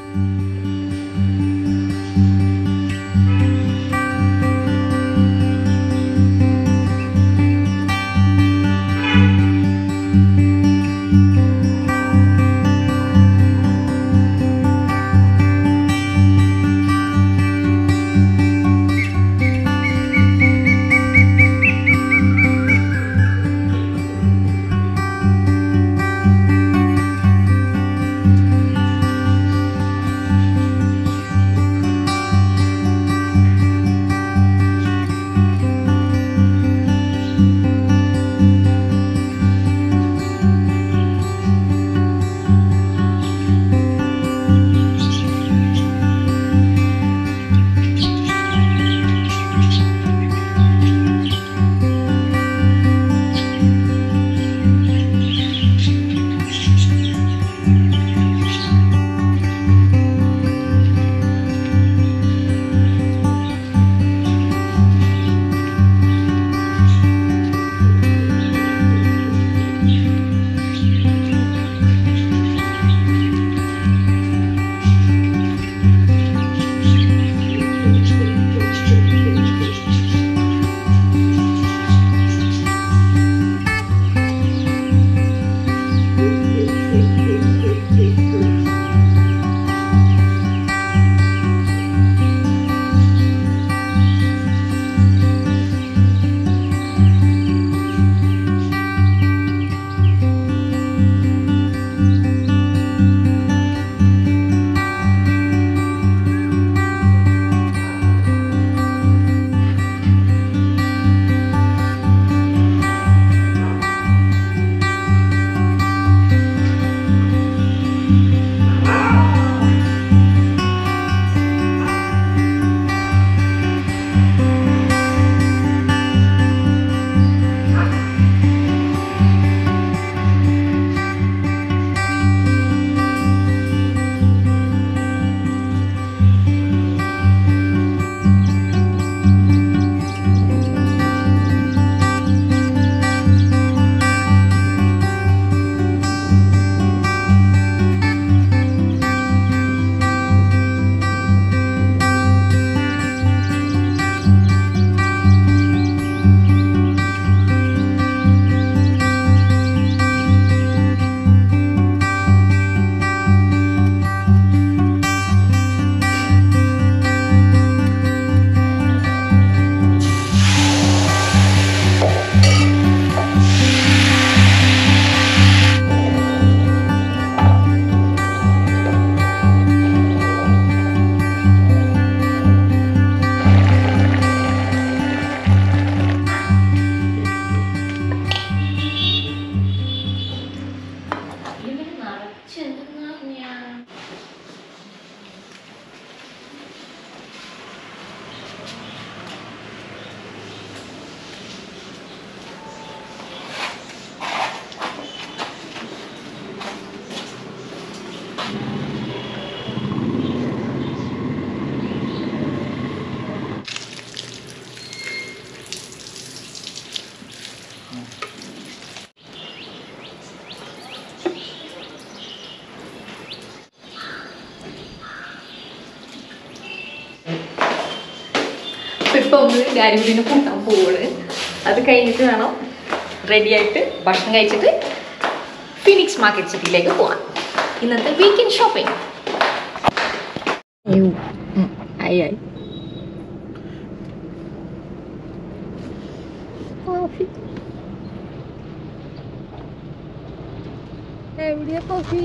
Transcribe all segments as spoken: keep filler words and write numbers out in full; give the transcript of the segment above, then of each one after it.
ഇപ്പോൾ നമ്മൾ ഡാരിമിലിന് കൂട്ടാൻ പോവുകയാണ്. അത് കഴിഞ്ഞിട്ട് വേണം റെഡി ആയിട്ട് ഭക്ഷണം കഴിച്ചിട്ട് ഫിനിക്സ് മാർക്കറ്റ് സിറ്റിയിലേക്ക് പോകാൻ. ഇന്നത്തെ വീക്കെൻഡ് ഷോപ്പിംഗ്. ആയി ആയി കോഫി എവിടെയാ കോഫി?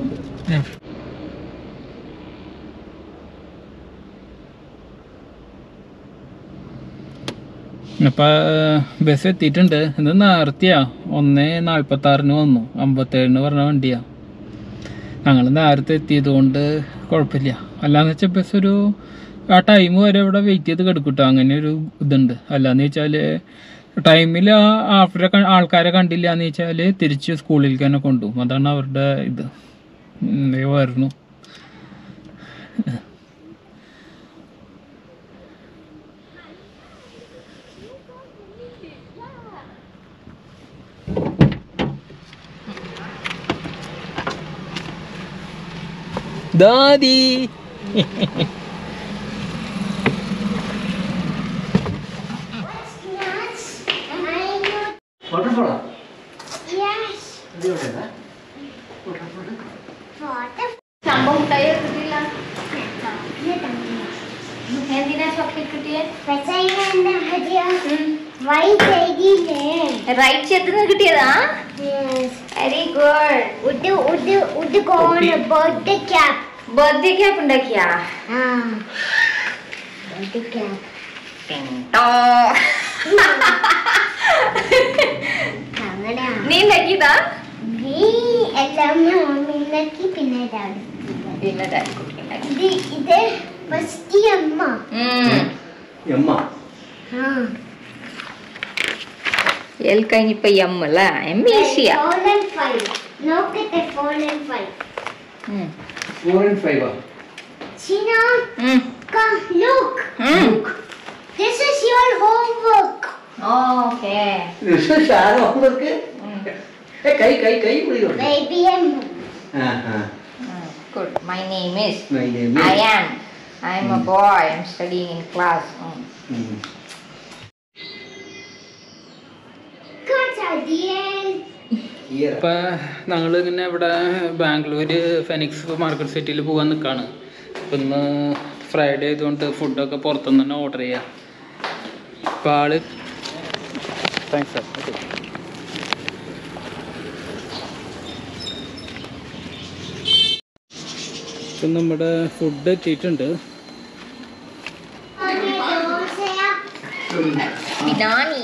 അപ്പം ബസ് എത്തിയിട്ടുണ്ട്. ഇത് നേരത്തെയാ ഒന്ന് നാൽപ്പത്തി ആറിന് വന്നു, അമ്പത്തേഴിന് പറഞ്ഞ വണ്ടിയാ. ഞങ്ങൾ നേരത്തെ എത്തിയത് കൊണ്ട് കുഴപ്പമില്ല. അല്ലാന്ന് വെച്ചാൽ ബസ് ഒരു ആ ടൈം വരെ ഇവിടെ വെയിറ്റ് ചെയ്ത് കിടക്കൂട്ടോ, അങ്ങനെ ഒരു ഇതുണ്ട്. അല്ലാന്ന് വെച്ചാൽ ടൈമിൽ ആ ആഫ്റ്റർ ആൾക്കാരെ കണ്ടില്ല എന്ന് വെച്ചാൽ തിരിച്ച് സ്കൂളിലേക്ക് തന്നെ കൊണ്ടുപോകും. അതാണ് അവരുടെ ഇത്. വരുന്നു ദാദി. സംഭവം കിട്ടില്ല. എന്തിനാ ചോക്ലേറ്റ് കിട്ടിയേ? റൈറ്റ് ചെയ്ത് കിട്ടിയതാ. Very good. ബർത്ത്ഡേ ക്യാപ്പ് ഉണ്ടാക്കിയാ? നീ ഉണ്ടാക്കിയതാ? എൽ കഴിഞ്ഞിപ്പോ എം അല്ല, എം ഈസിയാ. Four and five. China, Mm. come look. Mm. This is your homework. Okay. This is our homework. Hey, kai kai kai puri ho. Baby and Ah ah. Good. My name is. My name is. I am. I am a boy. I'm studying in class. Mm. Hmm. cut at the end. ഇപ്പം ഞങ്ങൾ ഇങ്ങനെ ഇവിടെ Bangalore Phoenix market സിറ്റിയിൽ പോകാൻ നിൽക്കുകയാണ്. അപ്പം ഇന്ന് Friday ആയതുകൊണ്ട് ഫുഡൊക്കെ പുറത്തുനിന്ന് തന്നെ ഓർഡർ ചെയ്യാം. അപ്പോൾ ആള് താങ്ക്സ് സാർ. ഓക്കെ. ഇപ്പം നമ്മുടെ ഫുഡ് എത്തിയിട്ടുണ്ട്. Binani.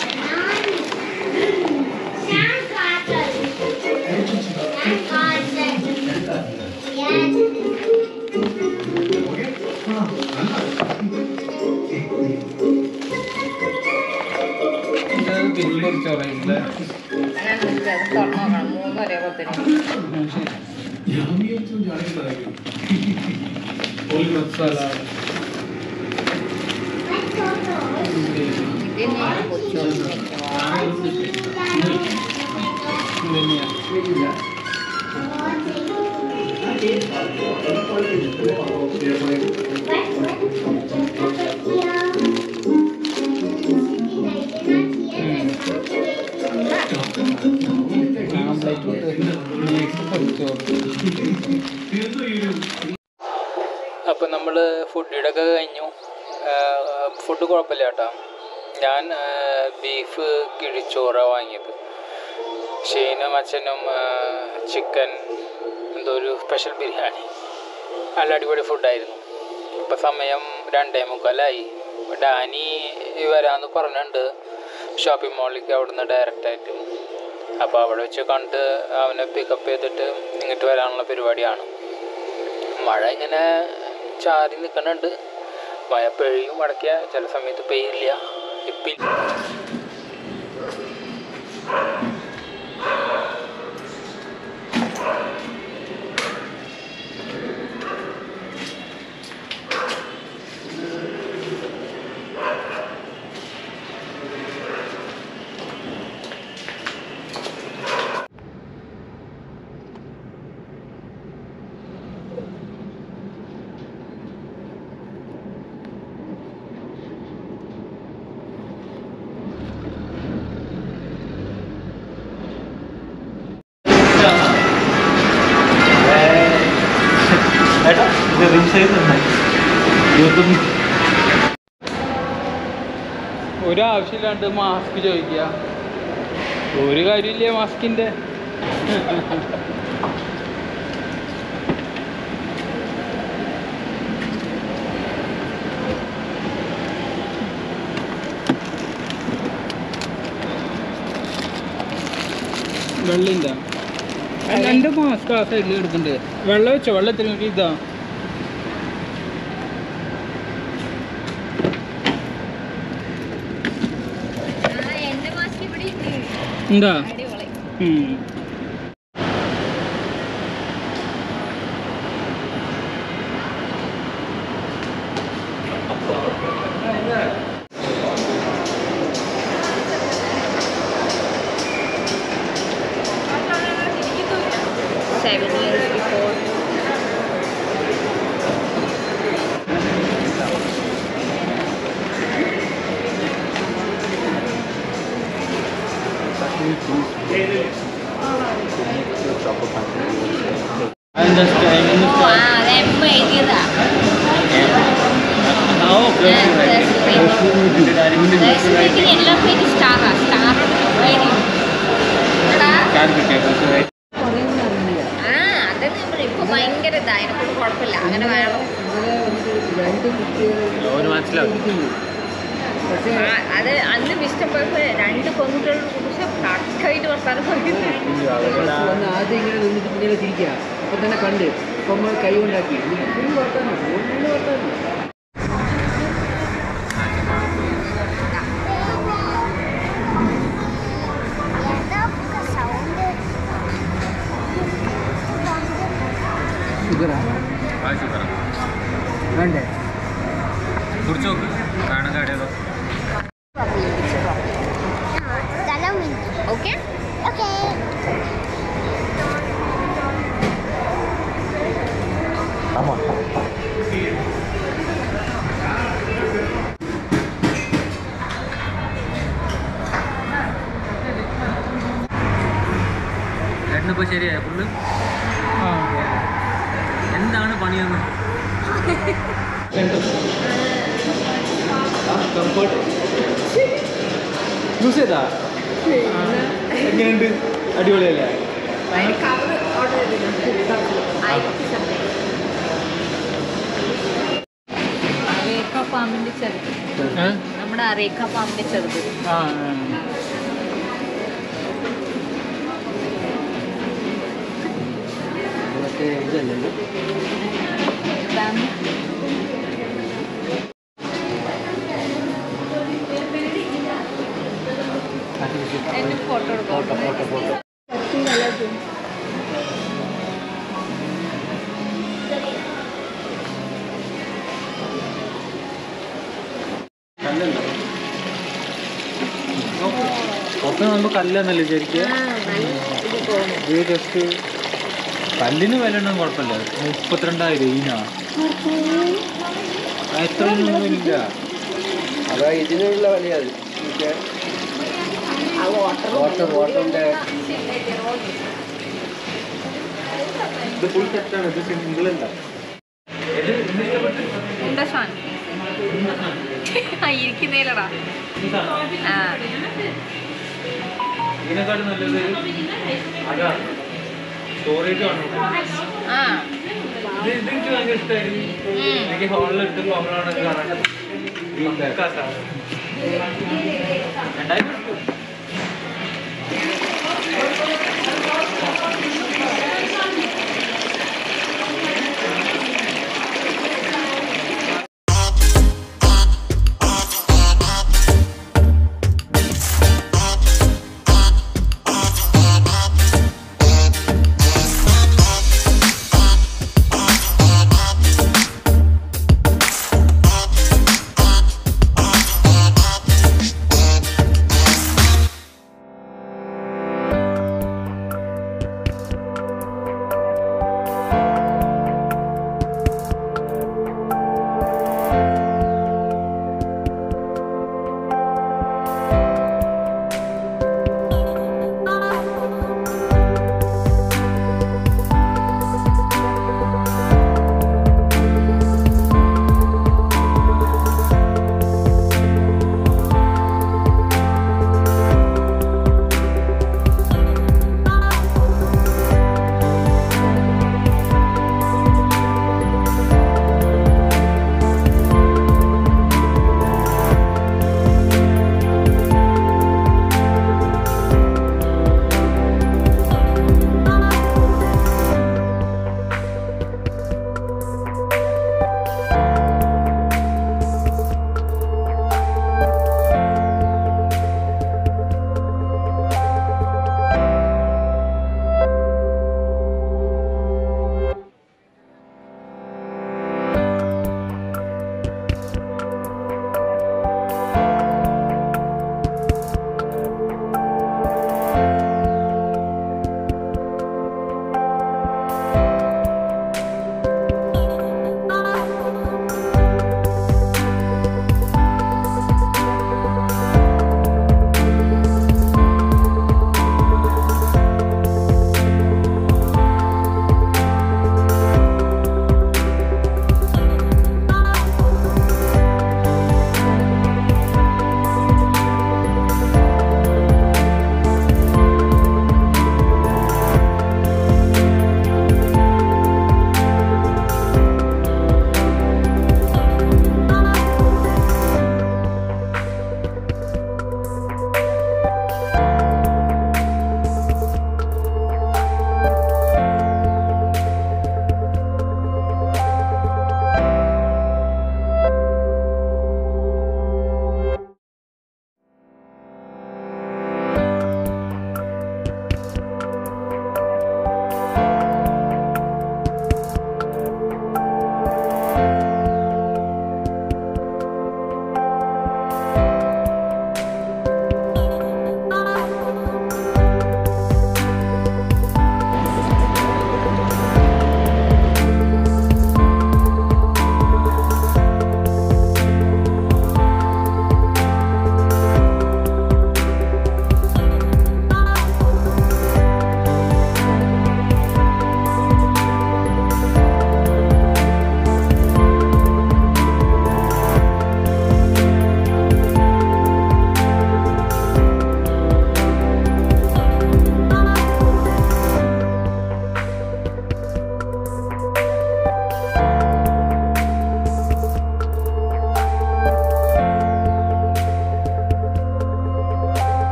അപ്പം നമ്മൾ ഫുഡിടൊക്കെ കഴിഞ്ഞു. ഫുഡ് കുഴപ്പമില്ല കേട്ടോ. ഞാൻ ബീഫ് കിഴിച്ചോറാണ് വാങ്ങിയത്. ഷീനും അച്ഛനും ചിക്കൻ എന്തോ ഒരു സ്പെഷ്യൽ ബിരിയാണി. നല്ല അടിപൊളി ഫുഡായിരുന്നു. ഇപ്പം സമയം രണ്ടേ മുക്കാലായി. ഡാനി വരാമെന്ന് പറഞ്ഞിട്ടുണ്ട് ഷോപ്പിംഗ് മോളിലേക്ക് അവിടുന്ന് ഡയറക്റ്റായിട്ട്. അപ്പോൾ അവിടെ വെച്ച് കണ്ട് അവനെ പിക്കപ്പ് ചെയ്തിട്ട് ഇങ്ങോട്ട് വരാനുള്ള പരിപാടിയാണ്. മഴ ഇങ്ങനെ ചാരി നിൽക്കുന്നുണ്ട്. മഴ പെയ്യും അടയ്ക്കുക, ചില സമയത്ത് പെയ്യില്ല. ഇപ്പം ഒരാവശ്യമില്ലാണ്ട് മാസ്ക് ചോദിക്കുക. ഒരു കാര്യമില്ല മാസ്കിൻ്റെ. വെള്ളം എന്താ എൻ്റെ മാസ്ക് ആ സൈഡിൽ എടുക്കുന്നുണ്ട്. വെള്ളം വെച്ചോ? വെള്ളത്തിന് ഇതാ എന്താ. Seven years before. അതിൻ്റെ ടൈമിംഗ് ഓ ആ അത് എം എഴുതിയതാ എല്ലാ പേജ് സ്റ്റാറാ സ്റ്റാറോട് എഴുതി ആ അതെന്ന് നമ്മൾ ഇപ്പൊ ഭയങ്കര ഇതാ അതിനെക്കൊണ്ട് കുഴപ്പമില്ല അങ്ങനെ വേണം ആ, അത് അന്ന് ഇഷ്ടം പോയപ്പോ രണ്ട് പെൺകുട്ടികളുടെ കുറിച്ച് കറക്റ്റായിട്ട് വർത്താനം പറയുന്നത് ആദ്യം ഇങ്ങനെ നിന്നിട്ട് ഇങ്ങനെ തിരിക്കുക അപ്പൊ തന്നെ കണ്ട് ഇപ്പൊ നമ്മൾ കൈ കൊണ്ടാക്കി ഫുൾ വർത്താനം ഫുള്ള് വർത്താനം ഷുഗറാ വേണ്ടേ കുറിച്ച് നോക്ക് കാണാൻ കാടിയതോ ഓക്കെ Okay. രണ്ടിപ്പോ ശരിയായ ഫുള്ള് എന്താണ് പണിയെന്ന് കംഫർട്ട് യൂസ് ചെയ്താ എങ്ങനെയുണ്ട് അടിപൊളിയല്ലേ അരേക്ക പാമ്പിന്റെ ചെറുത് നമ്മുടെ അരേക്ക പാമ്പിന്റെ ചെറുത് മറ്റേ ഇതല്ലേ എന്റെ ഫോട്ടോ ഫോട്ടോ ഫോട്ടോ ഫോട്ടോ കല്ലല്ലോ പുറത്ത് കാണുമ്പോൾ കല്ലെന്നല്ലേ ശരിക്കും ഇത് ജസ്റ്റ് കല്ലിന് വില ഉണ്ടെന്ന് കുഴപ്പമില്ല മുപ്പത്തിരണ്ടായിരം ഈനാ എത്രയൊന്നും ഇല്ല അതാ ഇതിനുള്ള വിലയത് വാട്ടർ വാട്ടറിന്റെ ഇത് ഫുൾ സെറ്റാണ് ഇത് സിംഗിൾ അല്ല എന്താ സാധനം ആ ഇരിക്കുന്നേലടാ ആ ഇതിനെക്കാട്ടും നല്ലത് അതാ സ്റ്റോറേജ് ആണ് ആ ഇത് ഇതെനിക്ക് ഭയങ്കര ഇഷ്ടമായിരുന്നു എനിക്ക് ഹോളിലിട്ട് കോമണാണ് കാണാൻ രണ്ടായിരം